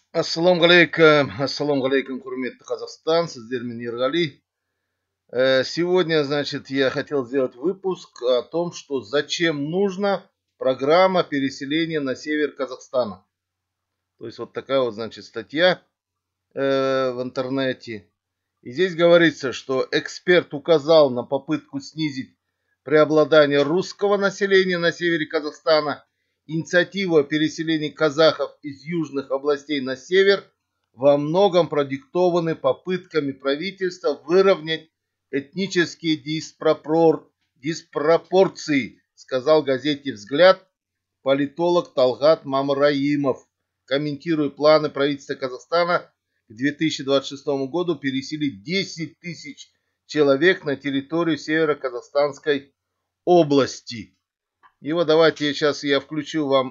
Ассаламу алейкум, курметті Казахстан, сіздермен Ерғали. Сегодня, значит, я хотел сделать выпуск о том, что зачем нужна программа переселения на север Казахстана. То есть вот такая вот, значит, статья в интернете. И здесь говорится, что эксперт указал на попытку снизить преобладание русского населения на севере Казахстана. Инициатива о переселении казахов из южных областей на север во многом продиктованы попытками правительства выровнять этнические диспропорции, сказал газете «Взгляд» политолог Талгат Мамраимов, комментируя планы правительства Казахстана к 2026 году переселить 10 тысяч человек на территорию северо-казахстанской области. И вот давайте сейчас я включу вам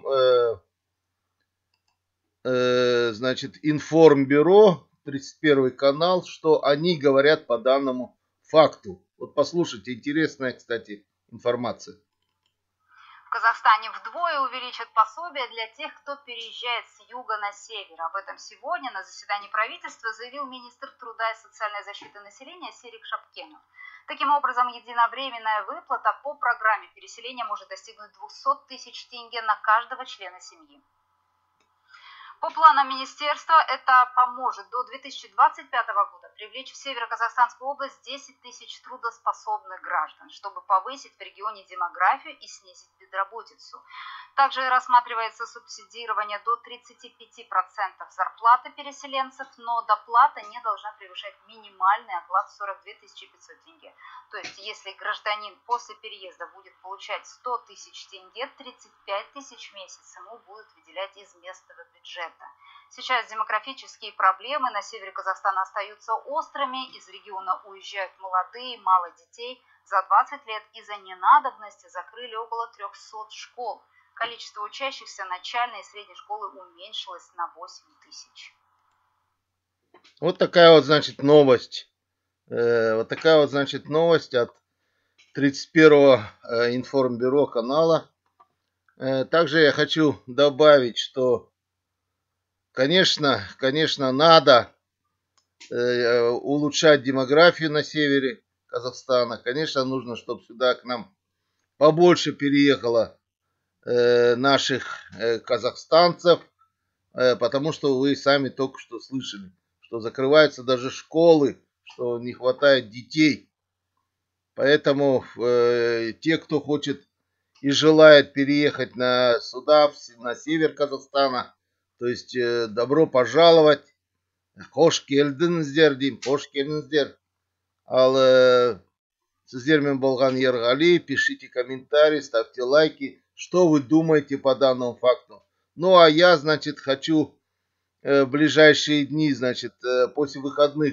значит, информбюро, 31 канал, что они говорят по данному факту. Вот послушайте, интересная, кстати, информация. В Казахстане вдвое увеличат пособие для тех, кто переезжает с юга на север. Об этом сегодня на заседании правительства заявил министр труда и социальной защиты населения Серик Шапкенов. Таким образом, единовременная выплата по программе переселения может достигнуть 200 тысяч тенге на каждого члена семьи. По планам министерства, это поможет до 2025 года привлечь в Северо-Казахстанскую область 10 тысяч трудоспособных граждан, чтобы повысить в регионе демографию и снизить безработицу. Также рассматривается субсидирование до 35% зарплаты переселенцев, но доплата не должна превышать минимальный оклад 42 500 тенге. То есть, если гражданин после переезда будет получать 100 тысяч тенге, 35 тысяч в месяц ему будут выделять из местного бюджета. Сейчас демографические проблемы на севере Казахстана остаются острыми, из региона уезжают молодые, мало детей. За 20 лет из-за ненадобности закрыли около 300 школ. Количество учащихся начальной и средней школы уменьшилось на 8 тысяч. Вот такая вот, значит, новость. Вот такая вот, значит, новость от 31-го информбюро канала. Также я хочу добавить, что, конечно, надо улучшать демографию на севере Казахстана. Конечно, нужно, чтобы сюда к нам побольше переехало наших казахстанцев, потому что вы сами только что слышали, что закрываются даже школы, что не хватает детей. Поэтому те, кто хочет и желает переехать сюда, на север Казахстана, то есть добро пожаловать. Хош келдіңіздер деймін, хош келдіңіздер. Ал сіздермен болған Ерғали, пишите комментарии, ставьте лайки, что вы думаете по данному факту. Ну а я, значит, хочу в ближайшие дни, значит, после выходных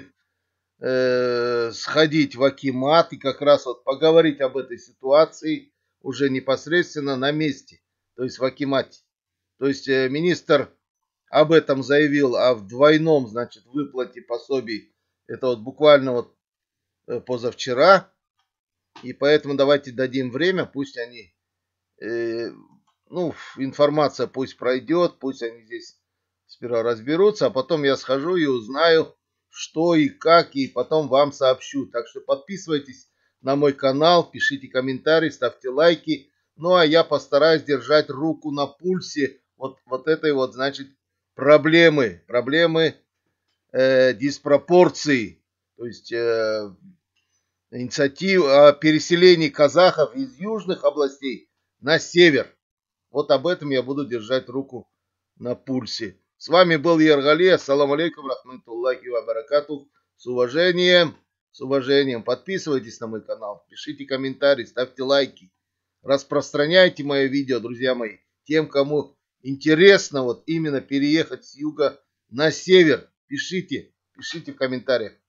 сходить в Акимат и как раз вот поговорить об этой ситуации уже непосредственно на месте, то есть в Акимате. То есть министр об этом заявил, о двойном, значит, выплате пособий. Это вот буквально вот позавчера. И поэтому давайте дадим время, пусть они, информация пусть пройдет, пусть они здесь сперва разберутся, а потом я схожу и узнаю, что и как, и потом вам сообщу. Так что подписывайтесь на мой канал, пишите комментарии, ставьте лайки. Ну а я постараюсь держать руку на пульсе вот этой вот, значит, проблемы диспропорции, то есть инициатива о переселении казахов из южных областей на север. Вот об этом я буду держать руку на пульсе. С вами был Ерғали. Ассаламу алейкум, рахматуллахи ва баракатух. С уважением. Подписывайтесь на мой канал, пишите комментарии, ставьте лайки. Распространяйте мое видео, друзья мои, тем, кому интересно вот именно переехать с юга на север. Пишите в комментариях.